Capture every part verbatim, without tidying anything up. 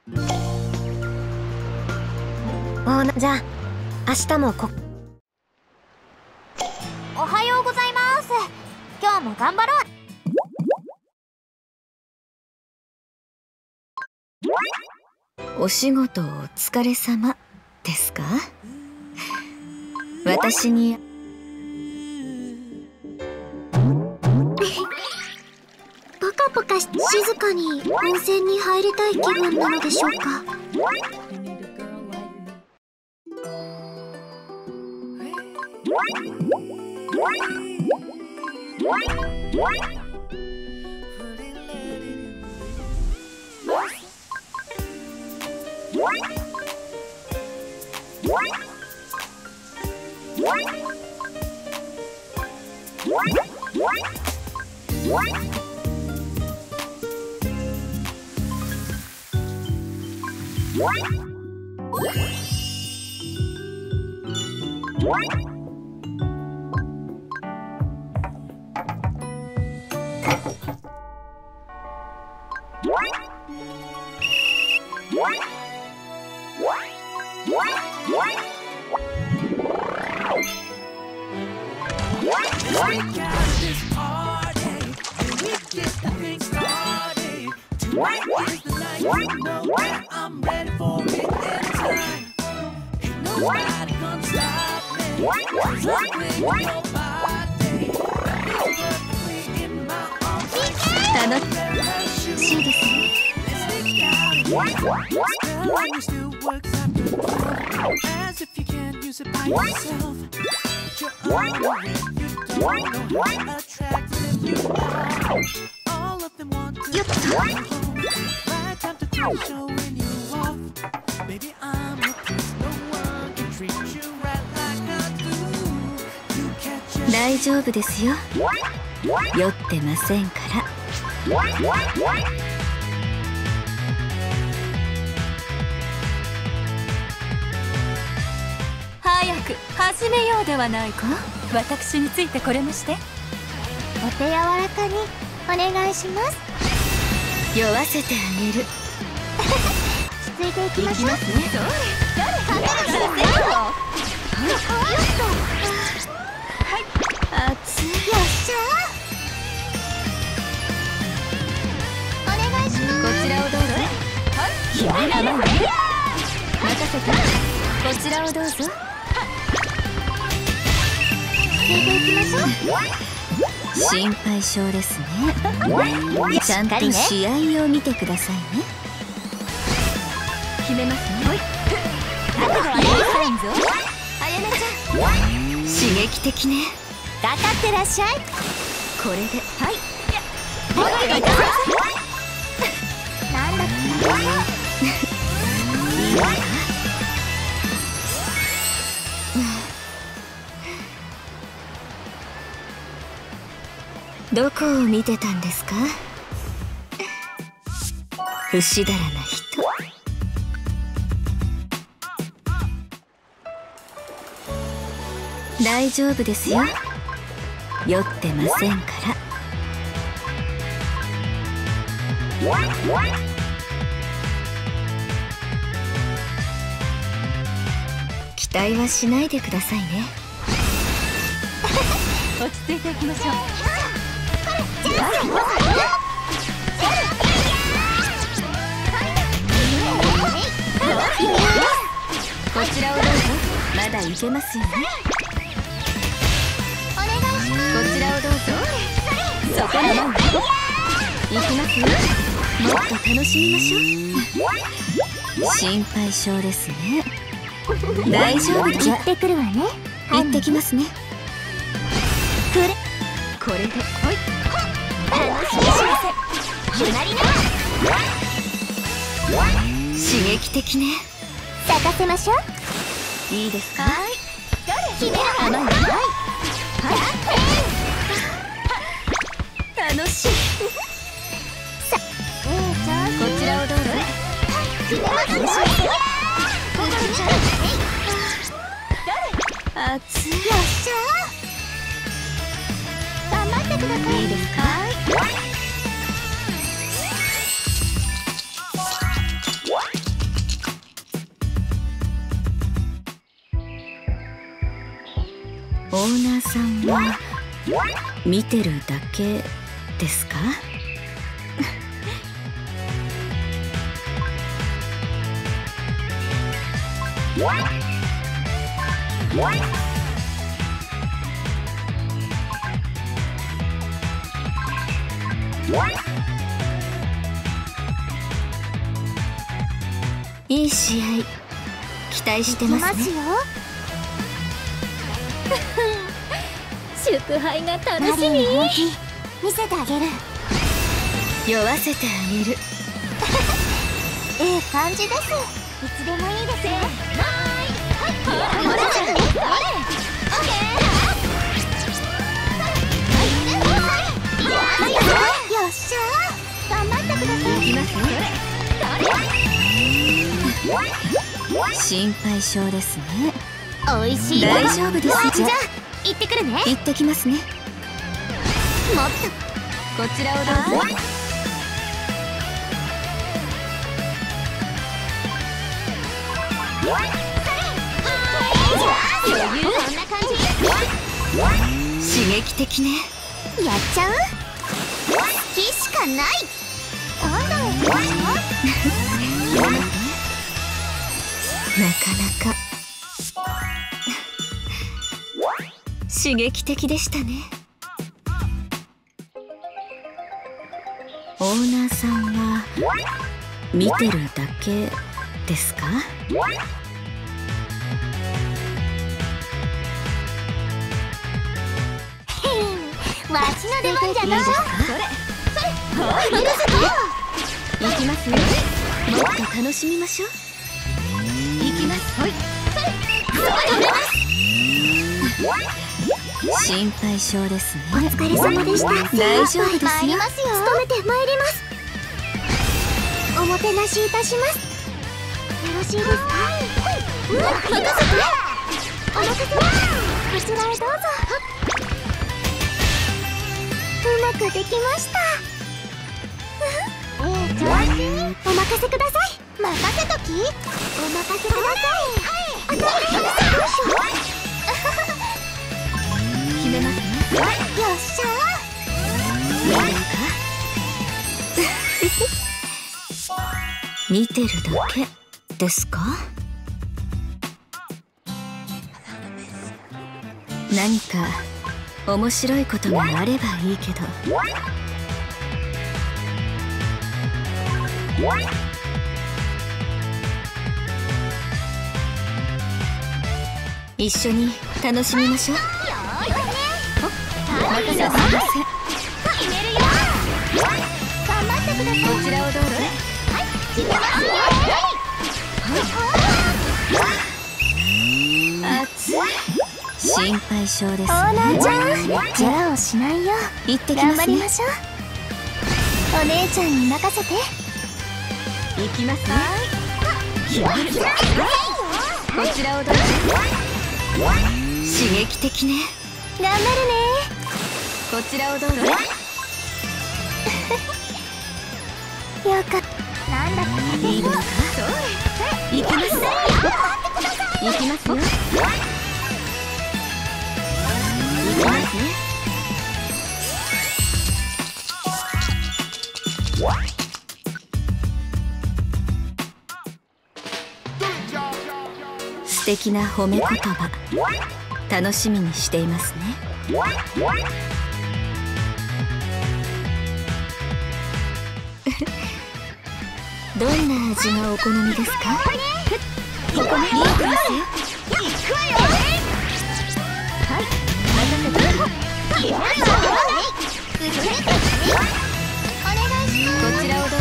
おなじゃあ明日もこおはようございます。今日も頑張ろう。お仕事お疲れ様ですか？私にポカポカし静かに温泉に入りたい気分なのでしょうか。 大丈夫ですよ。酔ってませんから。早く始めようではないか。私についてこれまして。 お手柔らかにお願いします。 酔わせてあげる。 落ち着いていきましょう。 いきますね。 どれカメラさせよ。 熱い。 よっしゃー。お願いします。 こちらをどうぞ。甘いね。任せて。こちらをどうぞ。 ついていきましょう。 心配性ですね。ちゃんと試合を見てくださいね。決めますね。 覚悟は許さんぞ。 あやめちゃん。刺激的ね。 かかってらっしゃい。 これではい。 はいはい。なんだって。 いいわ。どこを見てたんですか？不死だらな人。大丈夫ですよ。酔ってませんから。期待はしないでくださいね。落ち着いていきましょう。こちらをどうぞ。まだいけますよね。 お願いします。 こちらをどうぞ。そこにも行きますよ。もっと楽しみましょう。心配性ですね。大丈夫です。 行ってくるわね。 行ってきますね。 くれ。 これでほい。 楽しみしませ。決まりな。 刺激的ね。 咲かせましょう。 いいですか？ はい。決めるわ。 甘いね。はい。楽しい。 さ、ええちゃん。 こちらをどうぞ。 決めますよ。ここちゃん。 熱い。 よっしゃー。頑張ってください。 いいですか？ はい。 オーナーさんは見てるだけですか？いい試合期待してますね。 祝杯が楽しみ。見せてあげる。 酔わせてあげる。 ええ感じです。いつでもいいですよ。はい、はい、ほら、ほら、オッケー。よっしゃー、頑張ってください。 いきますね。心配性ですね。 おいしい。 大丈夫です。じゃあ行ってくるね。 行ってきますね。 もっとこちらをどうぞ。 余裕。こんな感じ。 刺激的ね。 やっちゃう？好きしかない。今度はどうしよう？ なかなか刺激的でしたね。オーナーさんは見てるだけですか？ わしの出番じゃな。 それそれ、行きますね。もっと楽しみましょう。行きます。はい。心配性ですね。 お疲れ様でした。 大丈夫ですよ。 参りますよ。努めて参ります。おもてなしいたします。よろしいですか？うん、任せて。お任せ。こちらへどうぞ。うまくできました。ええ、上手。お任せください。任せとき。お任せください。はい。当たり前です。よいしょ。 決めますね。 よっしゃー。 いいですか？見てるだけですか？何か面白いことがあればいいけど。一緒に楽しみましょう。またすみません。 決めるよ。頑張ってください。 こちらをどうぞ。 はい、決めますよ。 熱い。心配性ですね。 オーナーちゃん、じゃあをしないよ。 行ってきますね。 頑張りましょう。お姉ちゃんに任せて。 行きますね。決まる。こちらをどうぞ。刺激的ね。 頑張るね。 こちらをどうぞ。 よかった。なんだかいいですか？行きます。行きますよ。行きますね。素敵な褒め言葉、楽しみにしていますね。どんな味がお好みですか？ここにいいですよ。 行くわよ。 はい、任せて。 お願いします。 こちらをどうぞ。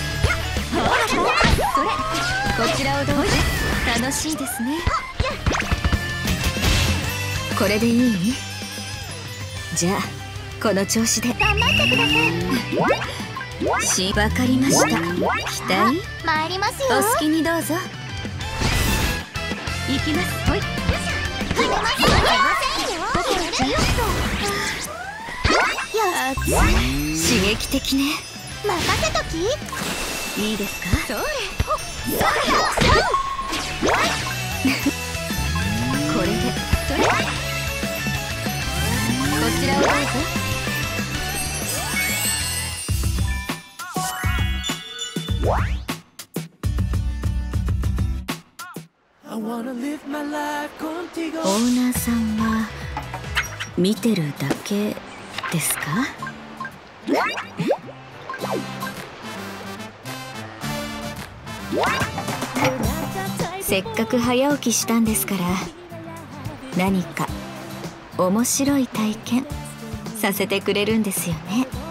それ、こちらをどうぞ。楽しいですね。これでいい？じゃあこの調子で頑張ってください。 し、わかりました。期待？ 参りますよ。 お好きにどうぞ。行きます。ほい。 決めませんよ。決めるよ。 熱い。刺激的ね。 任せとき。 いいですか？それ。これで。それ。 ナーさんは見てるだけですか？せっかく早起きしたんですから、何か面白い体験させてくれるんですよね。